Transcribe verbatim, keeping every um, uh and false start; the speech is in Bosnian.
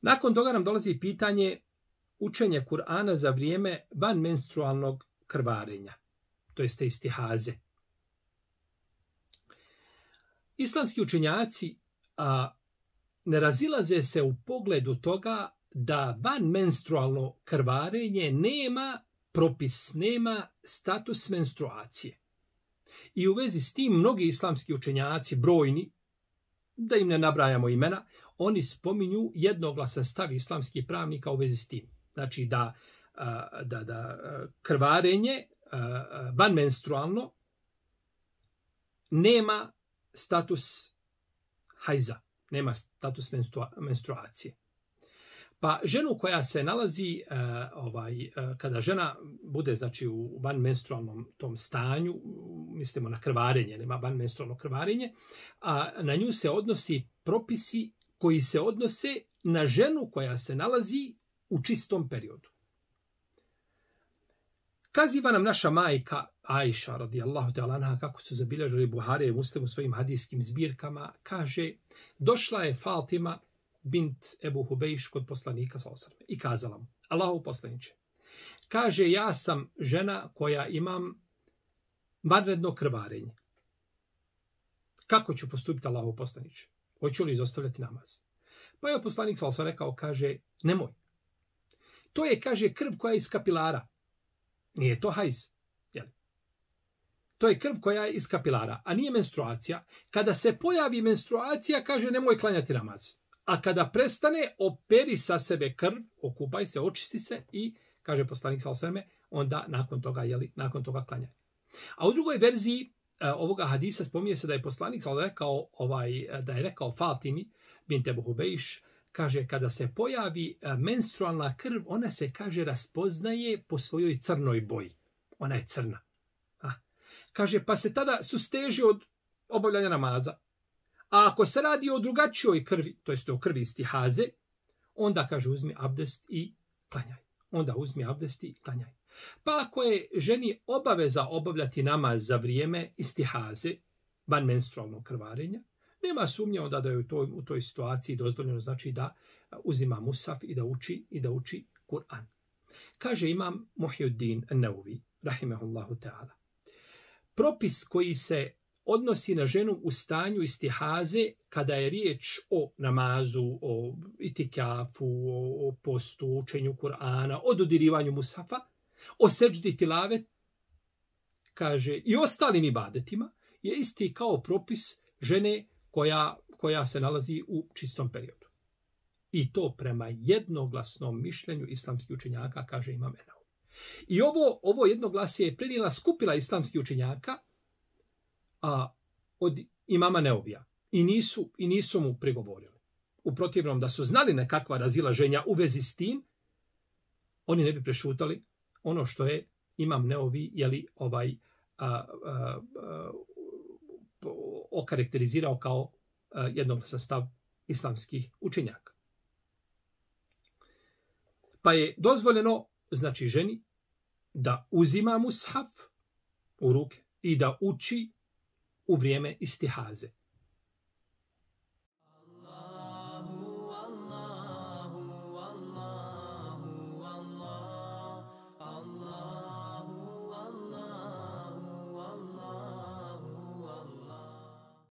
Nakon toga nam dolazi pitanje učenje Kur'ana za vrijeme vanmenstrualnog krvarenja, to jeste istihaze. Islamski učenjaci a, ne razilaze se u pogledu toga da vanmenstrualno krvarenje nema propis, nema status menstruacije. I u vezi s tim mnogi islamski učenjaci, brojni, da im ne nabrajamo imena, oni spominju jednoglasan stav islamskih pravnika u vezi s tim. Znači da, da, da krvarenje vanmenstrualno nema status hajza, nema status menstruacije. Pa ženu koja se nalazi, uh, ovaj, uh, kada žena bude znači, u vanmenstrualnom tom stanju, mislimo na krvarenje, nema vanmenstrualno krvarenje, a na nju se odnosi propisi koji se odnose na ženu koja se nalazi u čistom periodu. Kaziva nam naša majka Ajša, radijallahu ta'ala anha, kako su zabilježili Buhari i Muslim u svojim hadijskim zbirkama, kaže, došla je Fatima bint Ebu Hubejš kod poslanika sallallahu alejhi ve sellem i kazala mu: Allahov poslaniče, kaže, ja sam žena koja imam vanredno krvarenje. Kako ću postupiti, Allahov poslaniče? Hoću li izostavljati namaz? Pa je poslanik sallallahu alejhi ve sellem rekao, kaže, nemoj. To je, kaže, krv koja je iz kapilara. Nije to hajz. Jel? To je krv koja je iz kapilara, a nije menstruacija. Kada se pojavi menstruacija, kaže, nemoj klanjati namaz. A kada prestane, operi sa sebe krv, okupaj se, očisti se i, kaže poslanik sallallahu alejhi ve sellem, onda nakon toga, jeli, nakon toga klanjaj. A u drugoj verziji uh, ovoga hadisa spominje se da je poslanik sallallahu alejhi ve sellem rekao, ovaj, da je rekao Fatimi bint Ebu Hubejš, kaže, kada se pojavi uh, menstrualna krv, ona se, kaže, raspoznaje po svojoj crnoj boji. Ona je crna. A? Kaže, pa se tada susteže od obavljanja namaza. A ako se radi o drugačijoj krvi, to jest o krvi istihaze, onda, kaže, uzmi abdest i klanjaj. Onda uzmi abdest i klanjaj. Pa ako je ženi obaveza obavljati namaz za vrijeme istihaze, van menstrualnog krvarenja, nema sumnje onda da je u toj, u toj situaciji dozvoljeno, znači da uzima musaf i da uči i da uči Kur'an. Kaže imam Muhyiddin an-Nawawi, rahimehullahu ta'ala. Propis koji se odnosi na ženu u stanju istihaze kada je riječ o namazu, o itikafu, o, o postu, učenju Kur'ana, o dodirivanju musafa, o seđdi tilavet, kaže, i ostalim ibadetima, je isti kao propis žene koja, koja se nalazi u čistom periodu. I to prema jednoglasnom mišljenju islamskih učenjaka, kaže imam Enavi. I ovo, ovo jednoglasje je prenijela skupila islamskih učenjaka a, od imama Neovija. I nisu, I nisu mu prigovorili. U protivnom, da su znali nekakva razilaženja u vezi s tim, oni ne bi prešutali ono što je imam Neovi, jeli ovaj, a, a, a, okarakterizirao kao a, jednoglasan stav islamskih učenjaka. Pa je dozvoljeno, znači ženi, da uzima mushaf u ruke i da uči u vrijeme istihaze.